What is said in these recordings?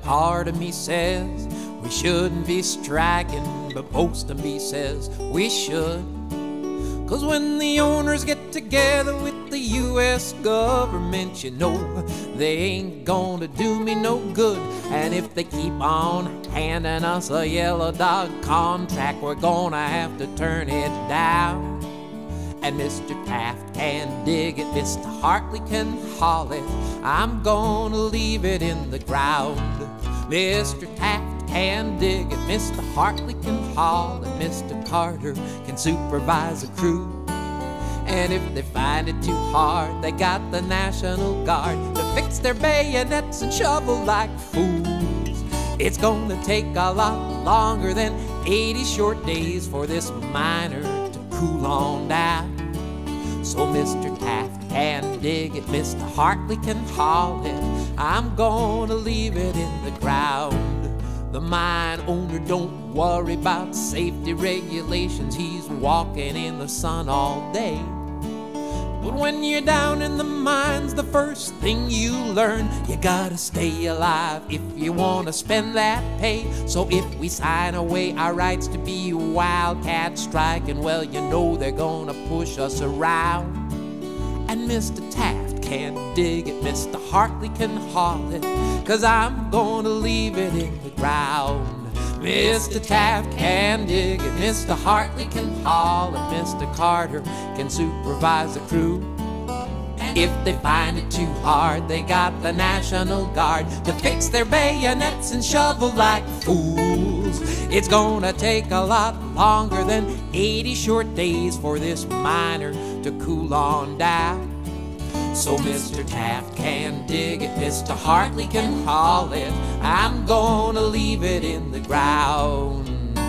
part of me says we shouldn't be striking, but most of me says we should. 'Cause when the owners get together with the U.S. government, you know they ain't gonna do me no good. And if they keep on handing us a yellow dog contract, we're gonna have to turn it down. And Mr. Taft can dig it, Mr. Hartley can haul it, I'm gonna leave it in the ground. Mr. Taft can dig it, Mr. Hartley can haul it, Mr. Carter can supervise a crew. And if they find it too hard, they got the National Guard to fix their bayonets and shovel like fools. It's gonna take a lot longer than 80 short days for this miner to cool on down. So Mr. Taft can dig it, Mr. Hartley can haul it, I'm gonna leave it in the ground. The mine owner don't worry about safety regulations, he's walking in the sun all day. But when you're down in the mines, the first thing you learn, you gotta stay alive if you wanna spend that pay. So if we sign away our rights to be wildcat striking, well, you know they're gonna push us around. And Mr. Taft can dig it, Mr. Hartley can haul it, 'cause I'm gonna leave it in the ground. Mr. Taft can dig it, Mr. Hartley can haul it, Mr. Carter can supervise the crew. If they find it too hard, they got the National Guard to fix their bayonets and shovel like fools. It's gonna take a lot longer than 80 short days for this miner to cool on down. So Mr. Taft can dig it, Mr. Hartley can haul it, I'm gonna leave it in the ground.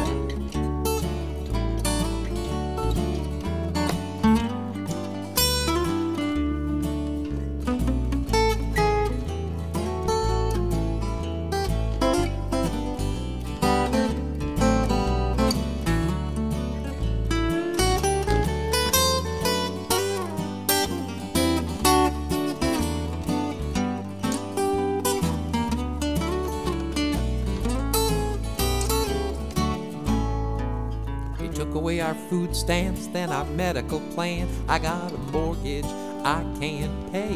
Took away our food stamps, then our medical plan. I got a mortgage I can't pay.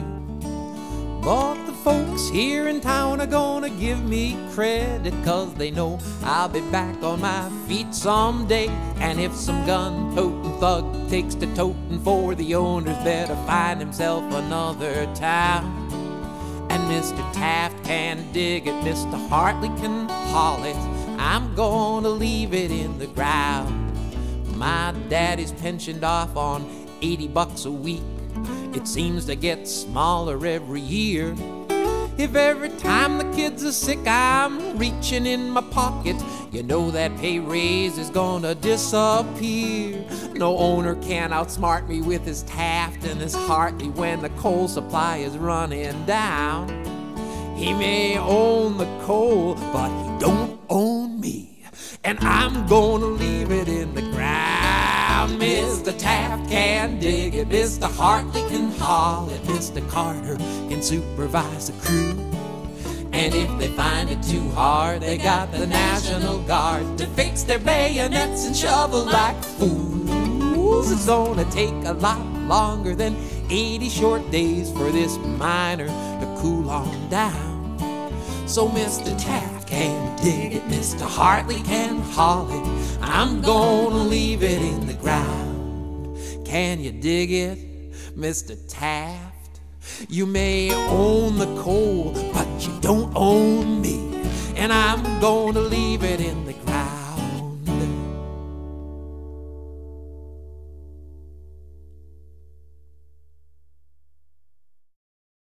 But the folks here in town are gonna give me credit, 'cause they know I'll be back on my feet someday. And if some gun-toting thug takes to toting for the owners, better find himself another town. And Mr. Taft can dig it, Mr. Hartley can haul it, I'm gonna leave it in the ground. My daddy's pensioned off on 80 bucks a week. It seems to get smaller every year. If every time the kids are sick I'm reaching in my pocket, you know that pay raise is gonna disappear. No owner can outsmart me with his Taft and his Hartley when the coal supply is running down. He may own the coal, but he don't own me. And I'm gonna leave it in the ground. Mr. Taft can dig it, Mr. Hartley can haul it, Mr. Carter can supervise the crew. And if they find it too hard, they got the National Guard to fix their bayonets and shovel like fools. It's gonna take a lot longer than 80 short days for this miner to cool on down. So Mr. Taft can dig it, Mr. Hartley can haul it, I'm gonna leave it in the ground. Can you dig it, Mr. Taft? You may own the coal, but you don't own me. And I'm gonna leave it in the ground.